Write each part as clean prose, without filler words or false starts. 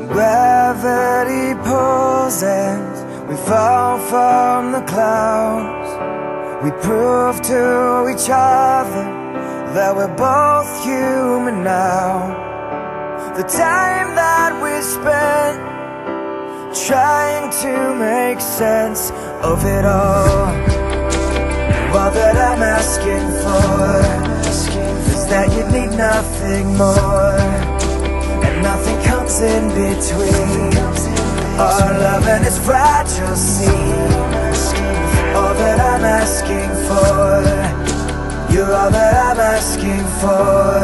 Gravity pulls and we fall from the clouds. We prove to each other that we're both human now. The time that we spent trying to make sense of it all that I'm asking for is that you need nothing more, and nothing comes in between. Our love and its fragile seed. All that I'm asking for, you're all that I'm asking for.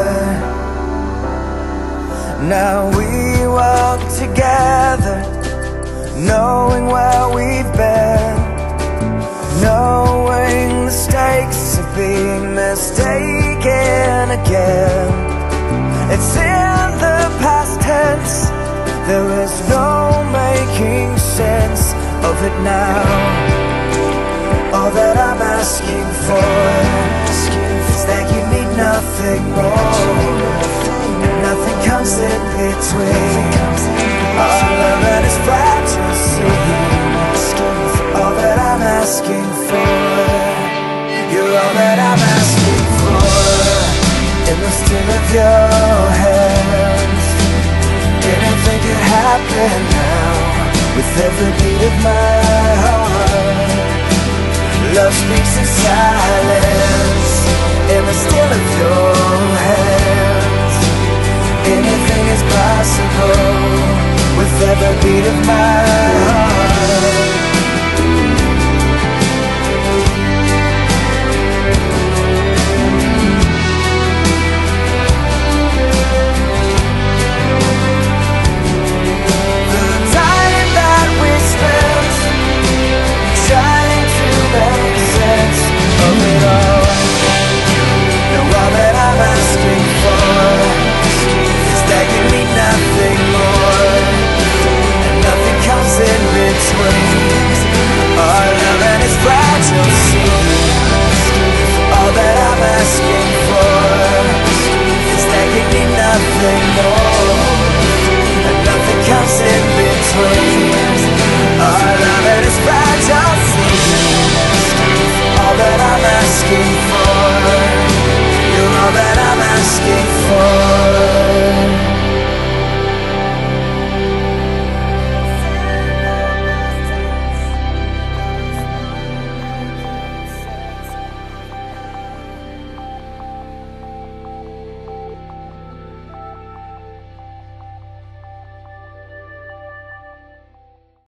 Now we walk together, knowing where we've been, knowing the stakes of being mistaken again. It's in the past tense, there is no making sense of it now. All that I'm asking for is that you need nothing more, and nothing comes in between. Our love and its fragile seed. All that I'm asking for, you're all that I'm asking for. In the still of your hands, anything could happen now. With every beat of my heart, love speaks in silence. In the still of your hands, anything is possible. With every beat of my